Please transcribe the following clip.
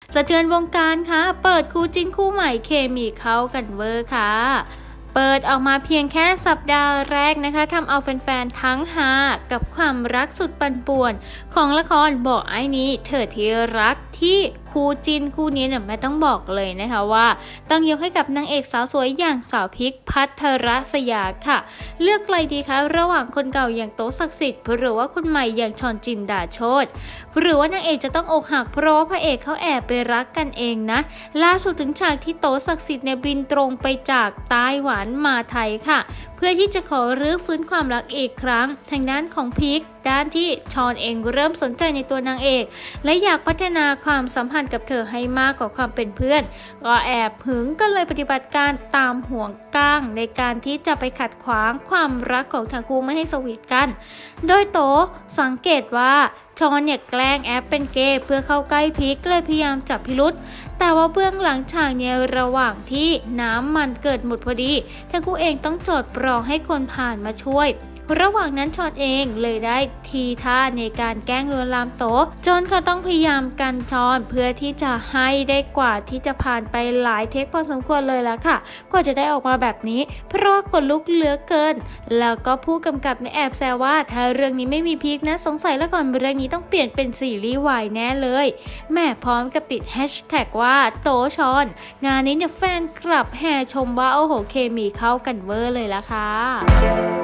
สะเทือนวงการค่ะเปิดคู่จิ้นคู่ใหม่เคมีเข้ากันเวอร์ค่ะเปิดออกมาเพียงแค่สัปดาห์แรกนะคะทำเอาแฟนๆทั้งฮากับความรักสุดปั่นป่วนของละครบอกไอ้นี้เธอที่รักที่คู่จิ้นคู่นี้เนี่ยไม่ต้องบอกเลยนะคะว่าต้องยกให้กับนางเอกสาวสวยอย่างสาวพิกภัทรศยาค่ะเลือกใครดีคะระหว่างคนเก่าอย่างโต๊ะศักดิ์สิทธิ์หรือว่าคนใหม่อย่างชอนจินดาโชติหรือว่านางเอกจะต้องอกหักเพราะว่าพระเอกเขาแอบไปรักกันเองนะล่าสุดถึงฉากที่โต๊ะศักดิ์สิทธิ์เนี่ยบินตรงไปจากไต้หวันมาไทยค่ะเพื่อที่จะขอรื้อฟื้นความรักอีกครั้งทางด้านของพิกด้านที่ชอนเองเริ่มสนใจในตัวนางเอกและอยากพัฒนาความสัมพันธ์กับเธอให้มากกว่าความเป็นเพื่อนก็แอบหึงก็เลยปฏิบัติการตามห่วงก้างในการที่จะไปขัดขวางความรักของทั้งคู่ไม่ให้สวีทกันโดยโตสังเกตว่าชอนเนี่ยแกล้งแอปเป็นเกย์เพื่อเข้าใกล้พิกเลยพยายามจับพิรุธแต่ว่าเบื้องหลังฉากเนี่ยระหว่างที่น้ำมันเกิดหมดพอดีทั้งคู่เองต้องจอดรอให้คนผ่านมาช่วยระหว่างนั้นชอนเองเลยได้ทีท่าในการแกล้งลวนลามโตจนเขาต้องพยายามกันชอนเพื่อที่จะให้ได้กว่าที่จะผ่านไปหลายเทคพอสมควรเลยละค่ะกว่าจะได้ออกมาแบบนี้เพราะว่าขนลุกเหลือเกินแล้วก็ผู้กำกับในแอบแซวว่าถ้าเรื่องนี้ไม่มีพีคนะสงสัยละครเรื่องนี้ต้องเปลี่ยนเป็นซีรีส์วายแน่เลยแม่พร้อมกับติดแฮชแท็กว่าโตชอนงานนี้เนี่ยแฟนกลับแห่ชมว่าโอ้โหเคมีเข้ากันเวอร์เลยละค่ะ